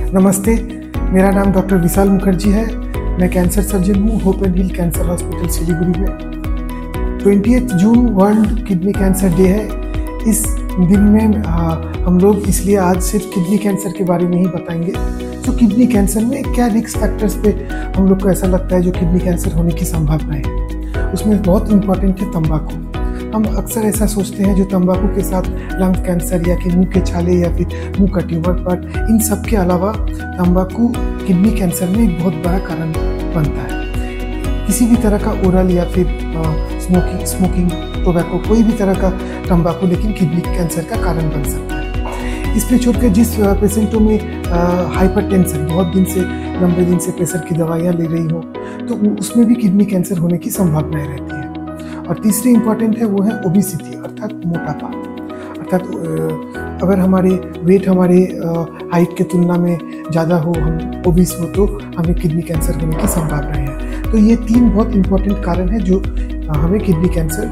नमस्ते, मेरा नाम डॉक्टर विशाल मुखर्जी है। मैं कैंसर सर्जन हूँ hope and heal cancer hospital Siliguri में। 20 June world kidney cancer day है। इस दिन में हम लोग इसलिए आज सिर्फ किडनी कैंसर के बारे में ही बताएंगे। तो किडनी कैंसर में क्या रिस्क फैक्टर्स पे हम लोग को ऐसा लगता है जो किडनी कैंसर होने की संभावनाएं है, उसमें बहुत इम्पोर्टेंट है तंबाकू। हम अक्सर ऐसा सोचते हैं जो तंबाकू के साथ लंग कैंसर या कि मुंह के छाले या फिर मुंह का ट्यूमर, पर इन सब के अलावा तंबाकू किडनी कैंसर में एक बहुत बड़ा कारण बनता है। किसी भी तरह का ओरल या फिर स्मोकिंग टोबैको, कोई भी तरह का तंबाकू लेकिन किडनी कैंसर का कारण बन सकता है। इसमें छोड़कर जिस पेशेंटों में हाइपरटेंशन, बहुत दिन से लंबे दिन से प्रेशर की दवाइयाँ ले रही हो, तो उसमें भी किडनी कैंसर होने की संभावनाएं रहती है। और तीसरी इम्पॉर्टेंट है वो है ओबेसिटी, अर्थात मोटापा। अर्थात अगर हमारे वेट हमारे हाइट के तुलना में ज़्यादा हो, हम ओबीस हो, तो हमें किडनी कैंसर होने की संभावनाएं है। तो ये 3 बहुत इम्पॉर्टेंट कारण है जो हमें किडनी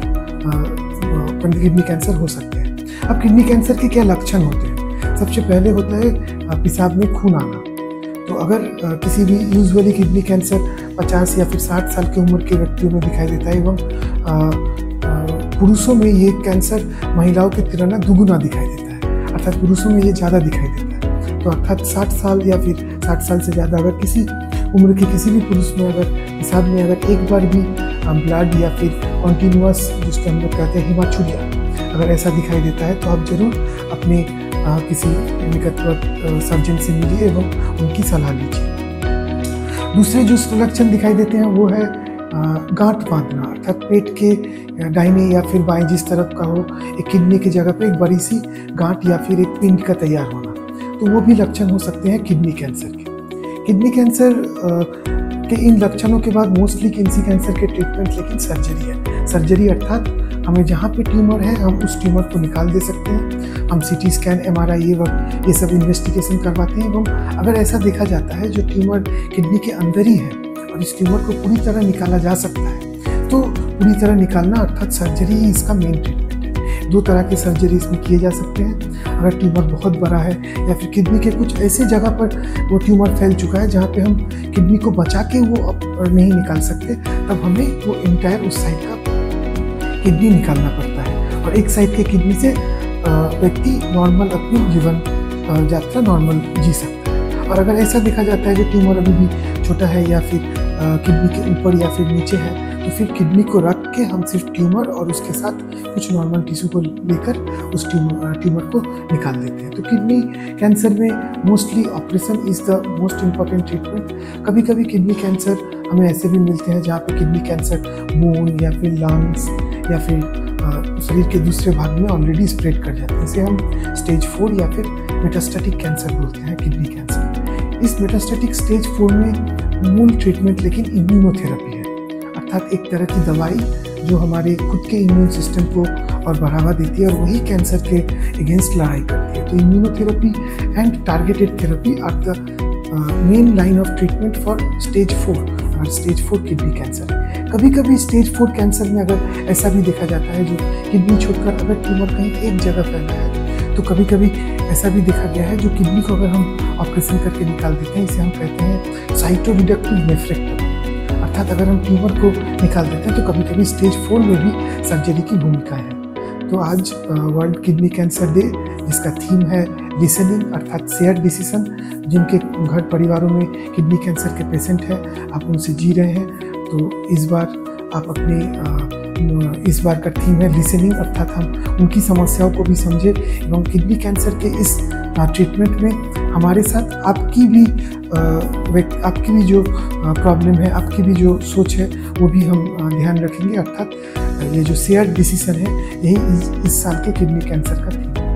कैंसर हो सकते हैं। अब किडनी कैंसर के क्या लक्षण होते हैं? सबसे पहले होता है पेशाब में खून आना। तो अगर किसी भी यूजुअली किडनी कैंसर 50 या फिर 60 साल की उम्र के व्यक्तियों में दिखाई देता है, एवं पुरुषों में ये कैंसर महिलाओं की तुलना दुगुना दिखाई देता है, अर्थात पुरुषों में ये ज़्यादा दिखाई देता है। तो अर्थात 60 साल या फिर 60 साल से ज़्यादा अगर किसी उम्र के किसी भी पुरुष में अगर पेशाब में अगर एक बार भी ब्लड या फिर कॉन्टीन्यूअस, जिसको हम लोग कहते हैं हिमाचुरिया, अगर ऐसा दिखाई देता है तो आप जरूर अपने किसी निकटवर्ती सर्जन से मिलिए एवं उनकी सलाह लीजिए। दूसरे जो लक्षण दिखाई देते हैं वो है गांठ बांधना, अर्थात पेट के दाहिने या फिर बाएं जिस तरफ का हो, एक किडनी की जगह पे एक बड़ी सी गांठ या फिर एक पिंड का तैयार होना, तो वो भी लक्षण हो सकते हैं किडनी कैंसर के। किडनी कैंसर के इन लक्षणों के बाद मोस्टली किडनी कैंसर के ट्रीटमेंट लेकिन सर्जरी है। सर्जरी अर्थात हमें जहाँ पे ट्यूमर है हम उस ट्यूमर को निकाल दे सकते हैं। हम CT स्कैन, MRI ये सब इन्वेस्टिगेशन करवाते हैं, एवं अगर ऐसा देखा जाता है जो ट्यूमर किडनी के अंदर ही है और इस ट्यूमर को पूरी तरह निकाला जा सकता है, तो पूरी तरह निकालना अर्थात सर्जरी ही इसका मेन ट्रीटमेंट है। 2 तरह के सर्जरी इसमें किए जा सकते हैं। अगर ट्यूमर बहुत बड़ा है या फिर किडनी के कुछ ऐसे जगह पर वो ट्यूमर फैल चुका है जहाँ पे हम किडनी को बचा के वो नहीं निकाल सकते, तब हमें वो इंटायर उस साइड का किडनी निकालना पड़ता है और एक साइड के किडनी से व्यक्ति नॉर्मल अपनी जीवन यात्रा नॉर्मल जी सकता है। और अगर ऐसा देखा जाता है कि ट्यूमर अभी भी छोटा है या फिर किडनी के ऊपर या फिर नीचे है, तो फिर किडनी को रख के हम सिर्फ ट्यूमर और उसके साथ कुछ नॉर्मल टिश्यू को लेकर उस ट्यूमर को निकाल देते हैं। तो किडनी कैंसर में mostly operation is the most important treatment. कभी कभी किडनी कैंसर हमें ऐसे भी मिलते हैं जहाँ पे किडनी कैंसर बोन या फिर लंग्स या फिर शरीर के दूसरे भाग में ऑलरेडी स्प्रेड कर जाते हैं। इसे हम स्टेज 4 या फिर मेटास्टेटिक कैंसर बोलते हैं किडनी कैंसर। इस मेटास्टेटिक स्टेज 4 में मूल ट्रीटमेंट लेकिन इम्यूनोथेरेपी है, अर्थात एक तरह की दवाई जो हमारे खुद के इम्यून सिस्टम को और बढ़ावा देती है और वही कैंसर के अगेंस्ट लड़ाई करती है। तो immunotherapy and targeted therapy are the main line of treatment for stage 4 और स्टेज 4 किडनी कैंसर। कभी कभी स्टेज 4 कैंसर में अगर ऐसा भी देखा जाता है जो किडनी छोड़कर अगर ट्यूमर कहीं एक जगह फैला है, तो कभी कभी ऐसा भी देखा गया है जो किडनी को अगर हम ऑपरेशन करके निकाल देते हैं, इसे हम कहते हैं साइटोरिडक्टिव नेफ्रेक्टमी, अर्थात अगर हम ट्यूमर को निकाल देते हैं तो कभी कभी स्टेज 4 में भी सर्जरी की भूमिका है। तो आज वर्ल्ड किडनी कैंसर डे, जिसका थीम है लिसनिंग, अर्थात शेयर डिसीजन। जिनके घर परिवारों में किडनी कैंसर के पेशेंट हैं, आप उनसे जी रहे हैं, तो इस बार का थीम है लिसनिंग, अर्थात हम उनकी समस्याओं को भी समझे एवं किडनी कैंसर के इस ट्रीटमेंट में हमारे साथ आपकी भी जो प्रॉब्लम है, आपकी भी जो सोच है, वो भी हम ध्यान रखेंगे। अर्थात ये जो शेयर डिसीजन है, यही इस साल के किडनी कैंसर का थीम है।